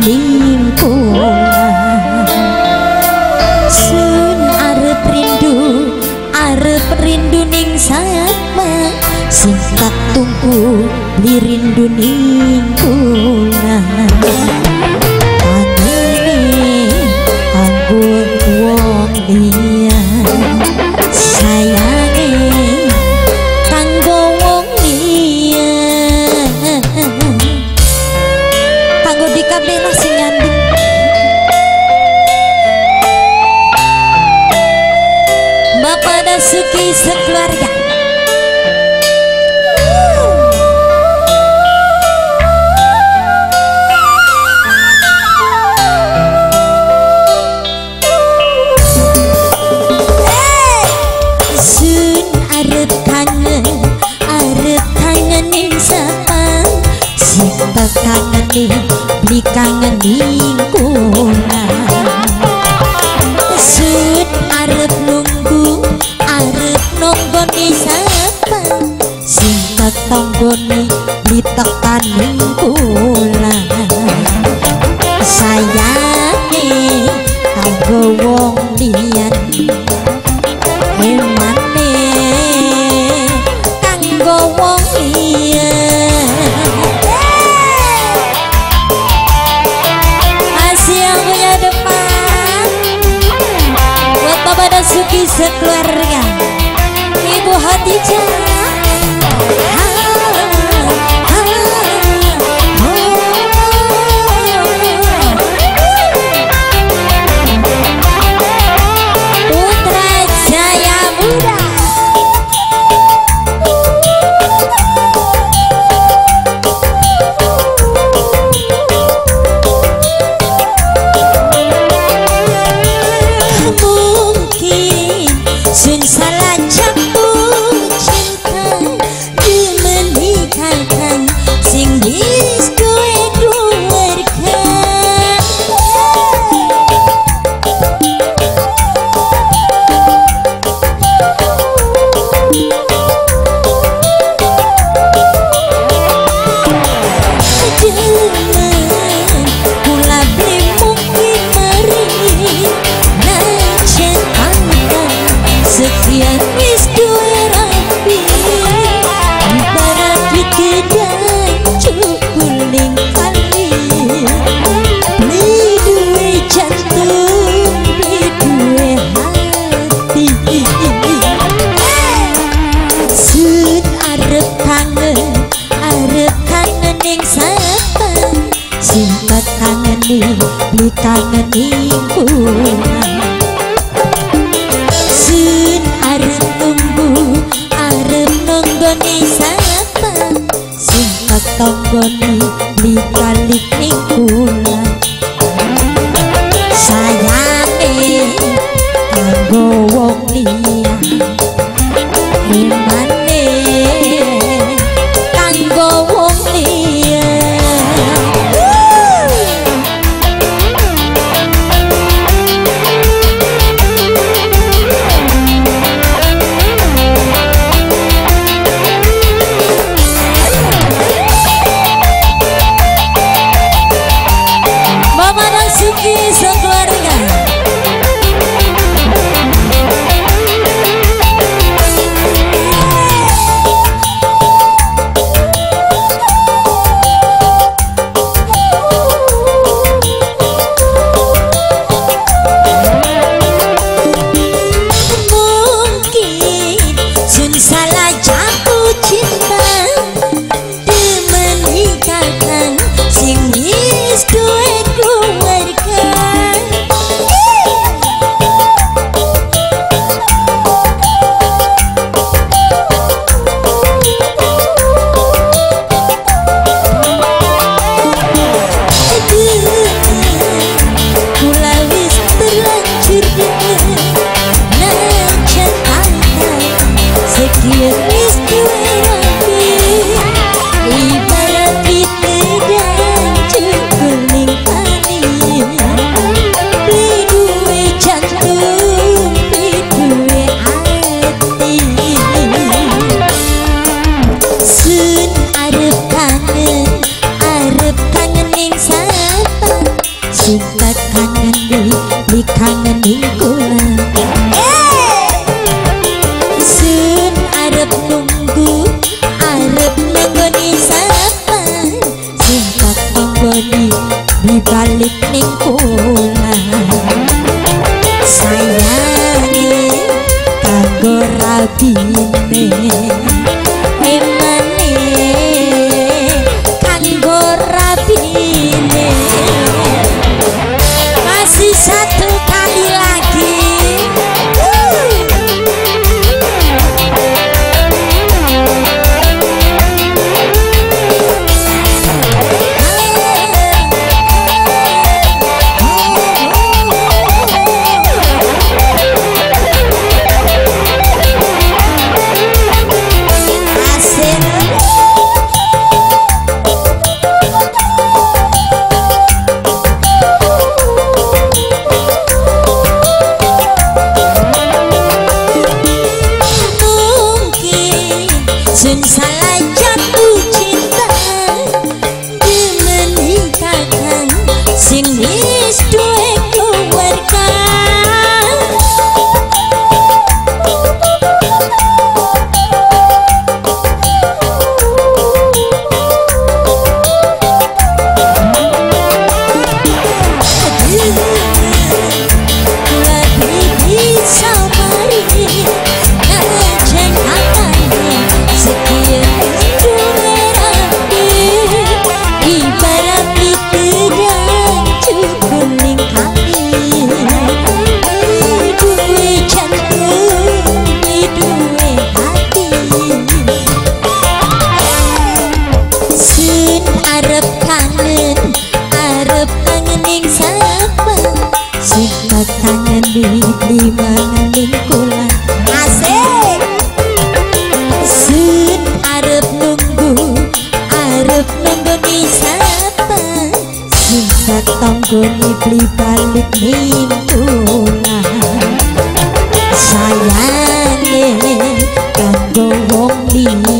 lingkungan. Sun arep rindu ning sama sing tak tunggu beli rindu lingkungan. Panene anggur wong liya sayange kanggo wong liya kanggo dikabeh sing nyanding. Bapak Dasuki sekeluarga. Sun arep kangen ning sapa sing tak kangen ning beli kangen lingkungan. Sun arep nonggoni sapa sing tetonggoni di tekan lingkungan. Sayange kanggo wong liyan emane kanggo wong liyan. Masih yang punya depan buat Bapak Dasuki sekeluarga, Ibu Hadijah. Putra Jaya Muda. Mungkin sun salah jatuh cinta menikahkan sing bis kowe keluarga. Jangan kula beli mungkin mari nancen angka sekian wis duwe rapi ibarat wit gedang cukuling kali beli duwe jantung beli duwe hati. Sun arep kangen ning sapa sing tak kangen ning beli kangen lingkungan. Sun arep nonggoni sapa sing tetonggoni beli kalik lingkungan. Sayange kanggo wong liya emane kanggo wong liya. Bapak Dasuki sekeluarga. Mungkin sun salah jatuh cinta menikahkan sing wis duwe keluarga. beli manganin kula asik sun arep nunggu ni sapa sing satonggone beli balik ning kula sayange kanggo wong liya